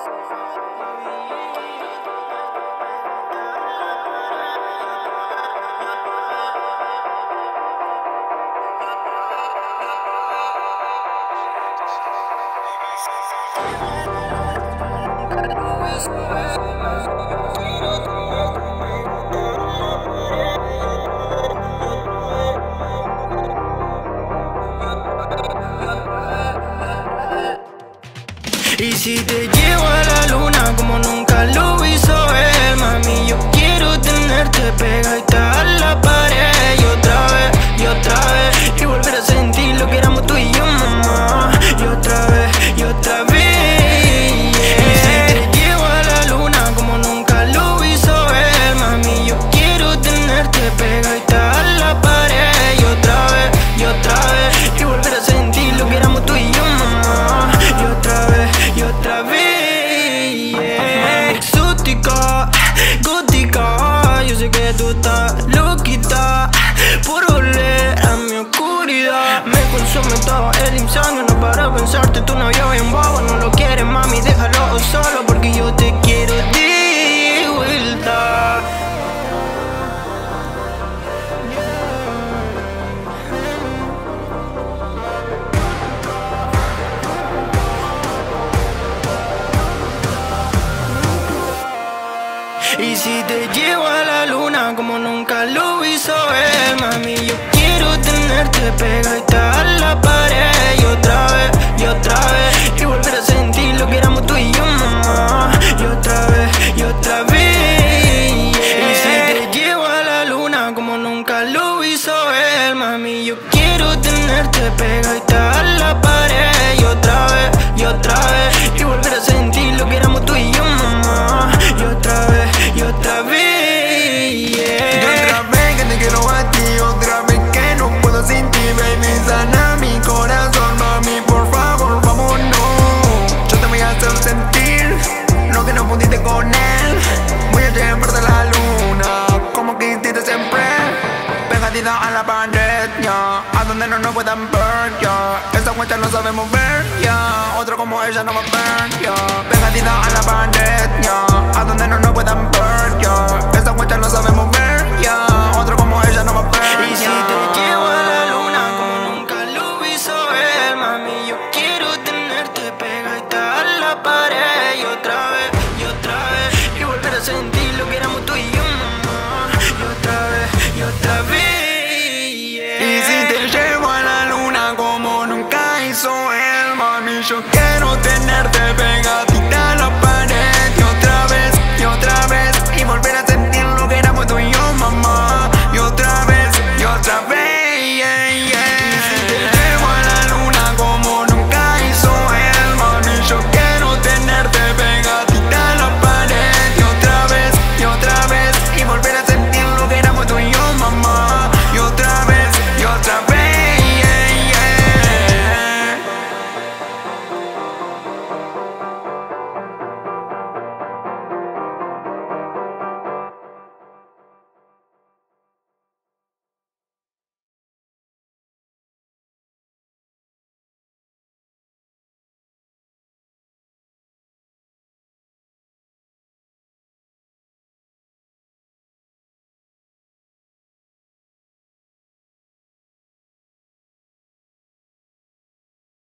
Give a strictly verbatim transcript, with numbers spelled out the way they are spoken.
Y si te llevo a la luna como nunca lo hizo él, mami, yo quiero tenerte pegadita a la pared. Y otra vez, y otra vez, y volver a sentir lo que éramos tú y yo, mamá. Y otra vez, y otra vez, yeah. Y si te llevo a la luna como nunca lo hizo él, mami, yo quiero tenerte pegadita a la pared. Y otra vez, y otra vez, y volver a sentir lo que éramos tú y yo, mamá. Y otra vez, y otra vez, yeah. Exótica, gótica, yo sé que tú estás loquita por volver a mi oscuridad. Me consume todo el insomnio, no para pensarte, tu novio es un bobo. No lo quieres, mami, déjalo solo, porque yo te quiero de vuelta. Y si te llevo a la luna como nunca lo hizo él, mami, yo quiero tenerte pegadita a la pared. Y otra vez, y otra vez, y volver a sentir lo que éramos tú y yo, mamá. Y otra vez, y otra vez, yeah. Y si te llevo a la luna como nunca lo hizo él, mami, yo quiero tenerte pegadita a la pared. Y otra vez, y otra vez, y volver a sentir lo que éramos tú y yo, mamá. Y otra vez, y otra vez, yeah. Y otra vez que te quiero a ti, otra vez que no puedo sin ti, baby. Sana mi corazón, mami, por favor, vámonos. Yo te voy a hacer sentir lo que no pudiste con él. Voy a llevarte a la luna, como quisiste siempre, pegadita a la pared, ya, a donde no nos puedan ver, ya. Esa cuenta no sabemos ver, ya. Otro como ella no va a ver, ya. Pegadita a la pared, ya, a donde no nos puedan ver, ya. Esa cuenta no sabemos ver, ya. Otro como ella no va a ver, y si te llevo a la luna como nunca lo hizo él, mami, yo quiero tenerte pegadita a la pared. Y otra vez, y otra vez, y volver a sentir lo que éramos tú y yo, mamá. Y otra vez, y otra vez, yeah. Y si te llevo a la luna como nunca hizo él, mami, yo quiero tenerte pegada